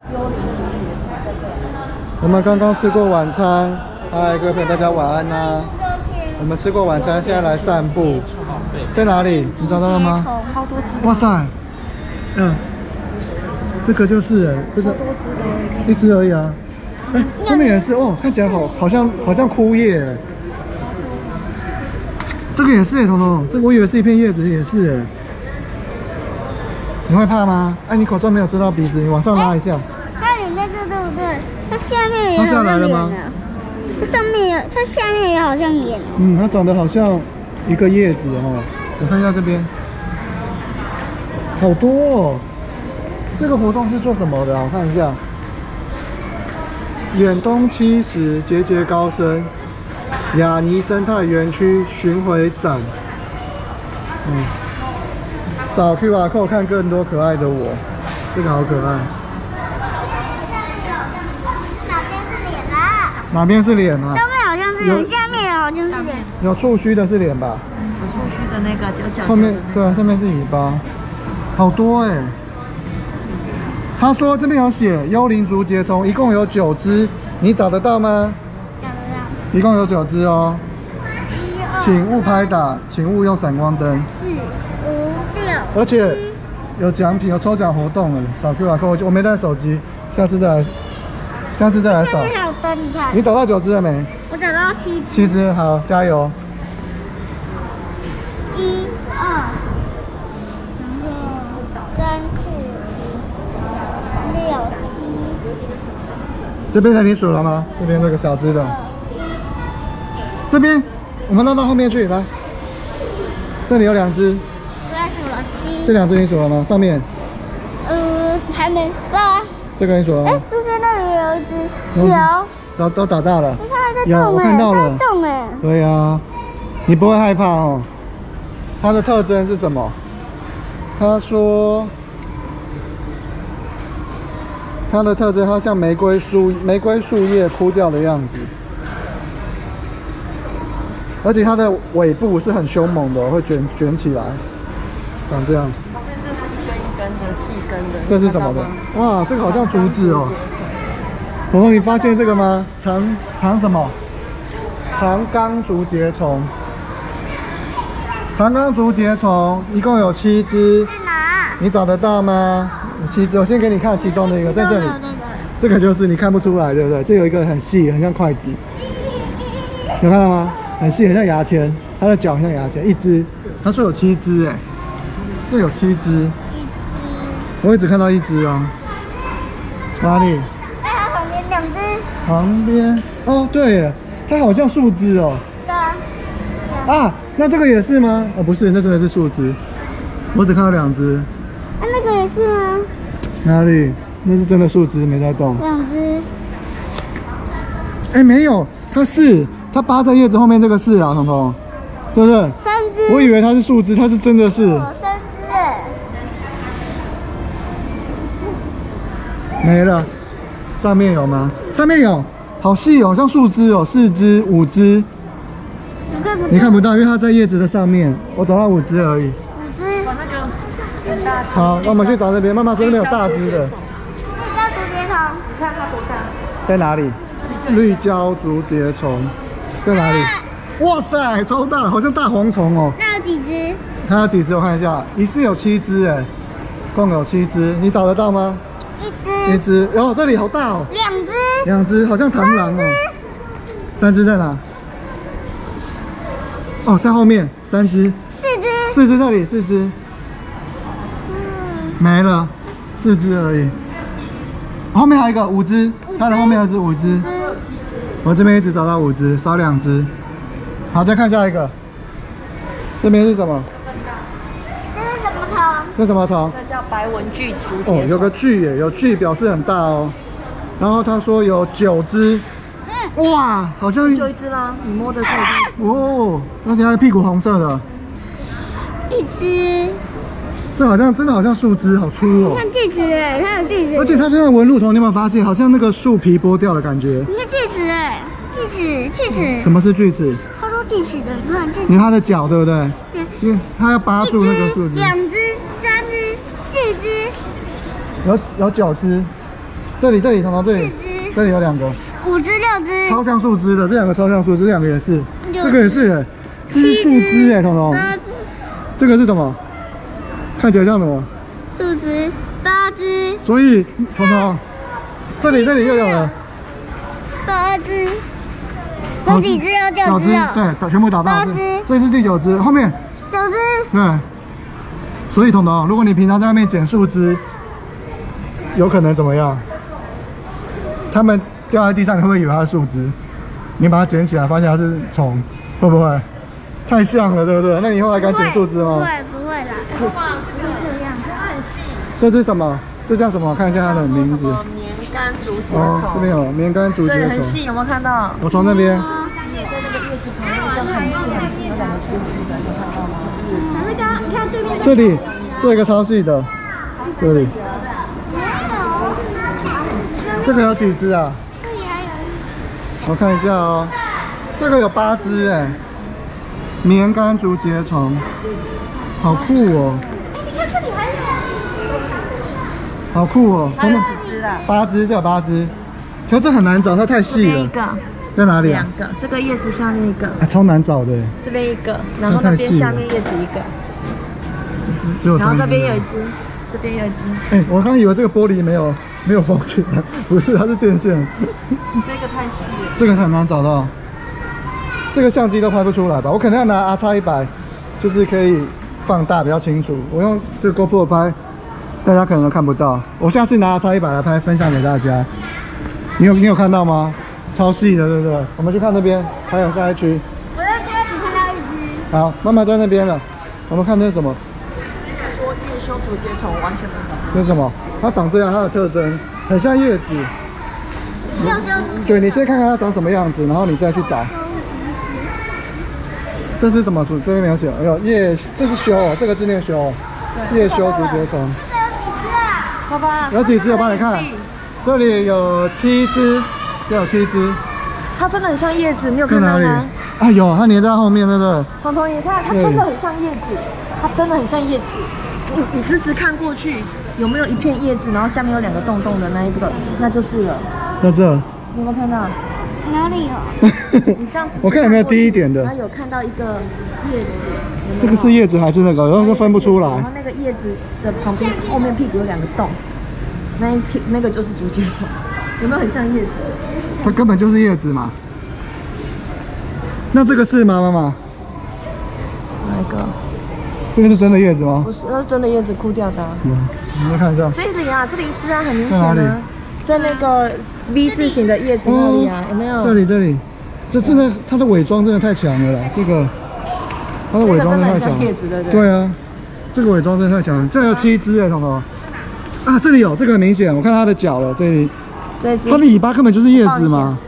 我们刚刚吃过晚餐，嗨，各位朋友，大家晚安呐。我们吃过晚餐，现在来散步，在哪里？你找到了吗？ 超多只。 哇塞，这个就是这个超多只的， 一只而已啊。后面也是哦，看起来好像枯叶。这个也是彤彤，这个我以为是一片叶子，也是。你会怕吗？你口罩没有遮到鼻子，你往上拉一下。 它脸在这，对不对？它下面也好像脸了。 它上面它下面也好像脸。 它长得好像一个叶子哦。我看一下这边，好多哦。这个活动是做什么的啊？我看一下。远东70节节高升雅尼生态园区巡回展。扫 QR code 看更多可爱的我，这个好可爱。 哪边是脸啦？ 哪边是脸啊？ 上面好像是脸，下面好像是脸。 有触须的是脸吧？ 有触须的那个999。 后面对啊，上面是尾巴，好多哎。他说这边有写幽灵竹节虫，一共有9只，你找得到吗？ 找得到。 一共有9只哦。请勿拍打，请勿用闪光灯。 4、5、6。 而且有奖品，有抽奖活动了。扫 QR code，我没带手机，下次再来扫。 下面还有灯，你看。 你找到9只了没？ 我找到7只。 7只，好，加油。 1、2，3、4、5、6、7。 这边的你数了吗？这边这个小只的。这边，我们绕到后面去，来。这里有2只。 我数了7。 这2只你数了吗？上面。 还没到啊。 这个你数了吗？ 中间那里有一只。 都找到了。 你看它在动我看到了。 它在动哎。 对呀，你不会害怕哦。它的特征是什么？他说，它的特征它像玫瑰树叶枯掉的样子，而且它的尾部是很凶猛的，会卷起来，长这样。 旁边这是一根一根的细根的。 这是什么的？哇，这个好像竹子哦。彤彤，你发现这个吗？长什么？长冈竹节虫。长冈竹节虫一共有7只。 在哪？ 你找得到吗？有7只，我先给你看其中的一个，在这里。这个就是你看不出来，对不对？这有一个很细，很像筷子，有看到吗？很细，很像牙签，它的脚很像牙签。1只，他说有7只，哎，这有7只。我也只看到1只哦。哪里？ 在它旁边2只。 旁边哦，对耶，它好像树枝哦。 对啊。 啊，那这个也是吗？哦，不是，那真的是树枝。我只看到2只。 那个也是吗？ 哪里？那是真的树枝，没在动。 2只。 没有，它扒在叶子后面，这个是啊，彤彤，对不对 3只。 我以为它是树枝，它是真的是。 3只哎。 没了，上面有吗？上面有，好细哦，像树枝哦，4只、5只。你看不到，因为它在叶子的上面。我找到5只而已。 5只。 那个很大只。 好，那我们去找那边。妈妈说那边有大只的。 绿胶竹节虫。 你看它多大？ 在哪里？绿胶竹节虫在哪里？哇塞，超大，好像大蝗虫哦。 那有几只？ 它有几只？我看一下，一次有7只哎，共有7只。你找得到吗？1只。然后这里好大哦。2只，好像螳螂哦。3只在哪？哦，在后面3只。4只这里，4只。没了，4只而已。后面还有一个5只，它的后面还是5只。我这边一直找到5只，少2只。好，再看下一个。这边是什么？ 这是什么虫？ 这什么虫？ 这叫白纹巨竹节虫。 哦，有个巨耶，有巨表示很大哦。然后他说有9只。哇，好像就1只啦，你摸的是1只。 哦，而且它的屁股红色的。 1只。 这好像真的好像树枝，好粗哦。 你看锯齿哎，它有锯齿。 而且它现在纹路头，你有没有发现，好像那个树皮剥掉的感觉？ 你看锯齿哎，锯齿。 什么是锯齿？ 它说锯齿的，你看锯齿。 你看它的脚，对不对？ 对。 因为它要扒住那个树枝。 2只、3只、4只。 有9只。 这里，彤彤这里 4只， 这里有2个， 5只6只， 超像树枝的，这2个超像树枝，这2个也是， 6 这个也是，这是树枝哎，彤彤， 8只， 这个是什么？看起来像什么？ 树枝8只， 所以彤彤，这里又有了 8只，有几只？有9只哦， 对，全部打到 8只这是第9只，后面 9只， 对。所以彤彤，如果你平常在外面捡树枝，有可能怎么样？它们掉在地上，你会不会以为它是树枝？你把它捡起来，发现它是虫，会不会？太像了，对不对？那你以后还敢捡树枝吗？ 不会啦，这样， 它很细。 这是什么？这叫什么？看一下它的名字。 棉干竹节哦， 虫。 这边有棉干竹节虫。 这里很细，有没有看到？ 我从那边。 在那个叶子旁边，这样很细，有2个粗细的，你看到吗？ 那个，你看对面这里，这个超细的，这里。这个有几只啊？ 这里还有我看一下哦，这个有8只哎，棉干竹节虫，好酷哦！ 你看这里还有， 好酷哦！ 它有几只啊 8只，这有8只，可是这很难找，它太这细了。 边一个， 在哪里啊？ 2个，这个叶子下面一个， 超难找的， 这边一个，然后那边下面叶子一个， 只有3只。 然后这边有一只，这边有一只。 哎，我刚以为这个玻璃没有封起来，不是，它是电线。 这个太细了。 这个很难找到，这个相机都拍不出来吧？我可能要拿 RX100，就是可以放大比较清楚。我用这个 GoPro 拍，大家可能都看不到。我下次拿 RX100来拍，分享给大家。你有看到吗？超细的，对不对？我们去看那边，还有下一区。 我在这边只看到1只， 好，妈妈在那边了。我们看这是什么？ 说叶修竹节虫完全没找到。 这是什么？它长这样，它的特征很像叶子。对，你先看看它长什么样子，然后你再去找。这是什么竹？这边没有写。哎呦，这是修哦，这个字念修。叶修竹节虫。 爸爸， 有几只？我帮你看。这里有7只，有7只。 它真的很像叶子，你有在哪里？ 看到吗？ 哎呦，它粘在后面，对不对？ 彤彤，你看，它真的很像叶子，它真的很像叶子。你直直看过去，有没有一片叶子，然后下面有2个洞洞的那一个，那就是了。 在这。 你有没有看到？ 哪里有？ 你这样子， 我看有没有低一点的。 它有看到一个叶子。有没有这个是叶子还是那个？然后就分不出来。 然后那个叶子的旁边后面屁股有2个洞，那个就是竹节虫，有没有很像叶子？ 它根本就是叶子嘛。那这个是吗，妈妈？ 哪一个？ 这个是真的叶子吗？ 不是，那是真的叶子枯掉的啊。 我们看一下。 这里啊，这里一只啊，很明在哪里显啊，在那个 V 字形的叶子那里啊，有没有？ 这里，这真的，它的伪装真的太强了啦！这个，它的伪装真的太强了。 这个真的很像叶子，对不对？ 对啊，这个伪装真的太强了。这有7只哎，彤彤。啊，这里有，这个很明显，我看它的脚了，这里。 这一只。 它的尾巴根本就是叶子嘛。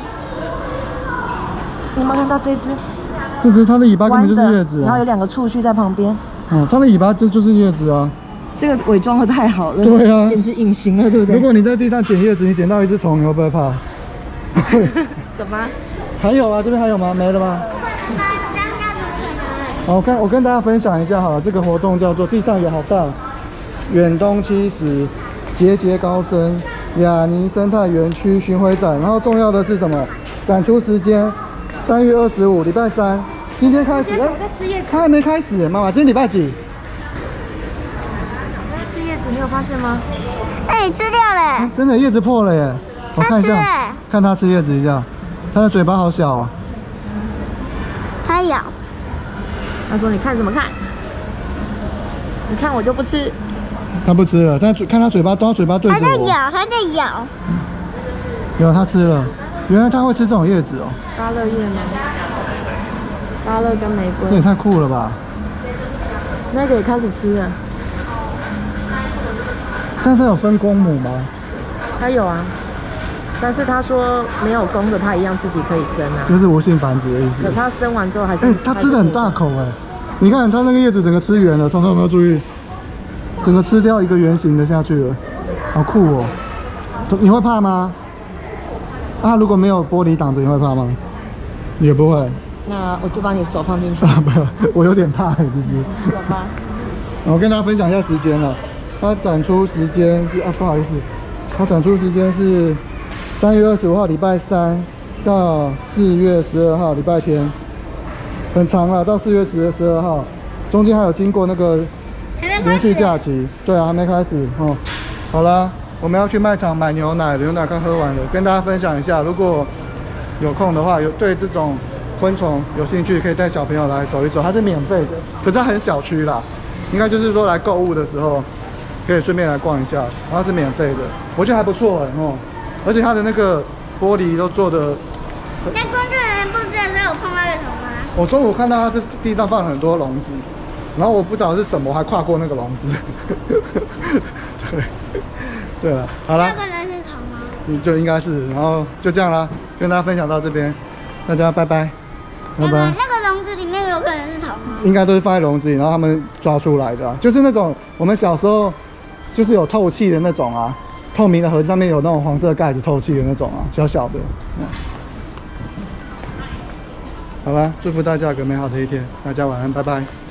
你有没有看到这只？ 就是它的尾巴根本就是叶子、啊， 然后有2个触须在旁边。 哦，它的尾巴就是叶子啊。 这个伪装的太好了， 对啊， 简直隐形了，对不对？ 如果你在地上捡叶子，你捡到一只虫，你会不会怕？ 怎么？ 还有啊，这边还有吗？没了吗？好，我跟大家分享一下好了，这个活动叫做地上有好大，远东70节节高升雅尼生态园区巡回展。然后重要的是什么？展出时间3月25，礼拜3，今天开始。哎，它还没开始，妈妈，今天礼拜几？ 吃叶子，你有发现吗？ 哎，吃掉了， 真的叶子破了耶！我看一下，看它吃叶子一下，它的嘴巴好小啊。 它咬。 他说：“你看什么看？你看我就不吃。” 它不吃了，但看它嘴巴，它嘴巴对着我。 它在咬，它在咬。 有，它吃了。原来它会吃这种叶子哦。 芭乐叶吗？芭乐跟玫瑰。 这也太酷了吧！ 那个也开始吃了。 但是有分公母吗？ 他有啊，但是他说没有公的，他一样自己可以生啊。 就是无性繁殖的意思。 可他生完之后还是…… 它吃的很大口哎！你看它那个叶子整个吃圆了，彤彤有没有注意？整个吃掉一个圆形的下去了，好酷哦！你会怕吗？啊，如果没有玻璃挡着，你会怕吗？也不会。 那我就把你手放进去。 啊，不，我有点怕，其实。 走吧。 我跟大家分享一下时间了。它展出时间是不好意思， 它产出时间是3月25号礼拜三到4月12号礼拜天，很长了，到4月12号，中间还有经过那个连续假期。对啊，还没开始哦。好啦，我们要去卖场买牛奶，牛奶刚喝完了，跟大家分享一下，如果有空的话，有对这种昆虫有兴趣，可以带小朋友来走一走，它是免费的，可是它很小区啦，应该就是说来购物的时候可以顺便来逛一下，然后是免费的，我觉得还不错哦，而且它的那个玻璃都做的。 在工作人员布置的时候有碰到什么吗？ 我中午看到它是地上放了很多笼子，然后我不知道是什么，我还跨过那个笼子。对了，好了， 那个人是虫吗？ 你就应该是，然后就这样啦，跟大家分享到这边，大家拜拜，拜拜。 那个笼子里面有可能是虫吗？ 应该都是放在笼子里，然后他们抓出来的、啊，就是那种我们小时候就是有透气的那种啊，透明的盒子上面有那种黄色盖子透气的那种啊，小小的。好了，祝福大家有个美好的一天，大家晚安，拜拜。